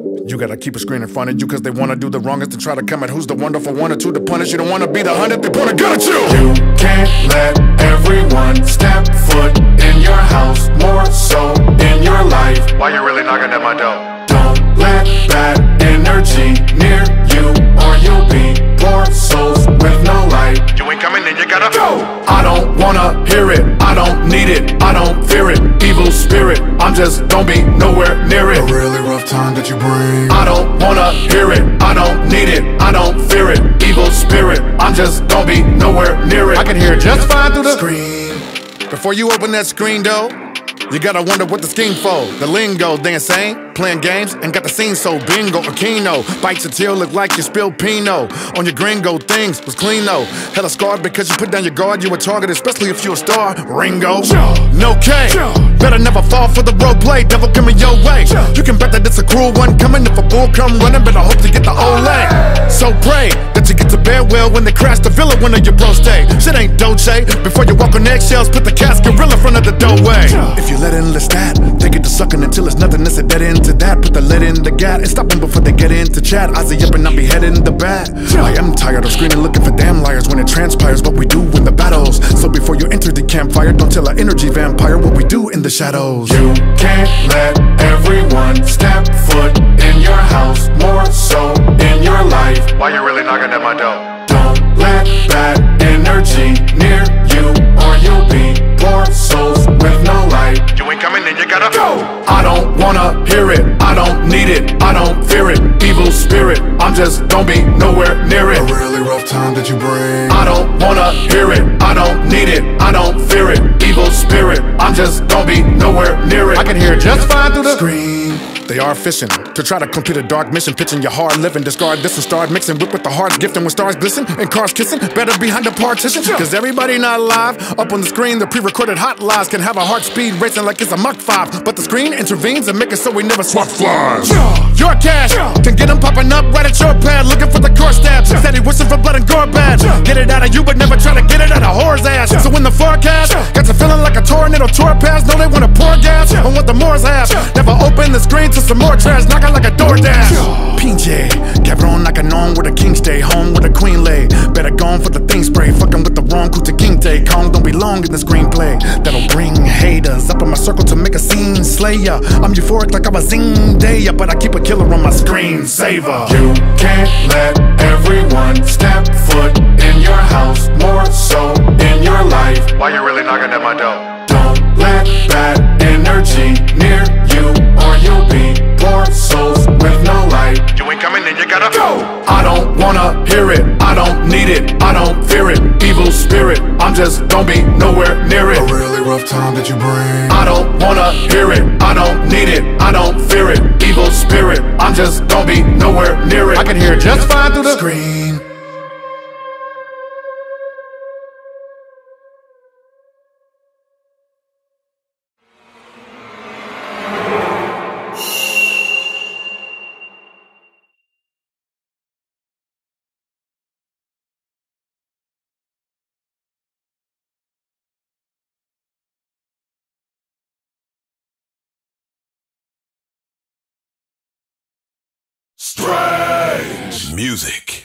You gotta keep a screen in front of you, cause they wanna do the wrongest and try to come at who's the wonderful one or two to punish. You don't wanna be the 100, they point a gun at you. You can't let everyone step foot in your house, more so in your life. Why you really knocking at my door? Don't let bad energy near you, or you'll be poor souls with no light. You ain't coming in, you gotta go. I don't wanna hear it, I don't need it, I don't fear it. Evil spirit, I'm just don't be nowhere near it. A really rough time that you bring. I don't wanna hear it, I don't need it, I don't fear it. Evil spirit, I'm just don't be nowhere near it. I can hear it just fine through the screen. Before you open that screen door, you gotta wonder what the scheme for. The lingo, they insane, playing games, and got the scene so bingo or keno. Bites your tail, look like you spilled Pinot. On your gringo, things was clean though. Hella scarred because you put down your guard, you a target, especially if you a star. Ringo, no K, better never fall for the role play. Devil coming your way, you can bet that it's a cruel one coming. If a bull come running, better hope to get the old leg. So pray that you get to bed well when they crash the villa when your bro stay. Shit ain't Dolce, before you walk on eggshells, put the casket gorilla in front of the doorway. If you let in that, they get to sucking until it's nothing, that's a dead end to that. Put the lid in the gat and stop them before they get into chat. I say up and I'll be heading the bat. I am tired of screaming, looking for damn liars when it transpires what we do in the battles. So before you enter the campfire, don't tell an energy vampire what we do in the shadows. You can't let everyone step foot in your house, more so in your life. Why you really knocking at my door? Don't let bad energy near you, or you'll be poor souls with no light. You ain't coming in, you gotta go. I don't wanna hear it, I don't need it, I don't fear it. Evil spirit, I'm just don't be nowhere near it. A really rough time that you bring. I don't wanna hear it, I don't need it, I don't fear it. Evil spirit, I'm just don't be nowhere near it. I can hear it just fine through the screen. They are fishing to try to complete a dark mission, pitching your hard living, discard this and start mixing. Whip with the hearts gifting when stars glisten and cars kissing. Better behind the partition, cause everybody not live. Up on the screen, the pre-recorded hot lies can have a heart speed racing like it's a Mach 5. But the screen intervenes and make it so we never swap flies. Your cash can get them popping up right at your pad, looking for the core stabs. Steady wishing for blood and gore badge. Get it out of you, but never try to get it out of whore's ass. So when the forecast got you feeling like a tornado tour pass, know they wanna pour gas on what the Moors have. Never open the screen to some more trash, knocking like a DoorDash. PJ, cabrón, knocking on where the king stay, home where the queen lay. Better gone for the thing spray, fucking with the wrong Kuta Kinte. Kong don't belong in the screenplay. That'll bring haters up in my circle to make a scene slayer. I'm euphoric like I'm a Zendaya, but I keep a killer on my screen saver. You can't let everyone step foot in your house, more so in your life. Why you really knocking at my door? Don't let bad energy near you, or you'll be poor souls with no light. You ain't coming in, you gotta go. I don't wanna hear it, I don't need it, I don't fear it. Evil spirit, I'm just don't be nowhere near it. A really rough time that you bring. I don't wanna hear it, I don't need it, I don't fear it. Evil spirit, I'm just don't be nowhere near it. I can hear it just fine through the screen. Strange music.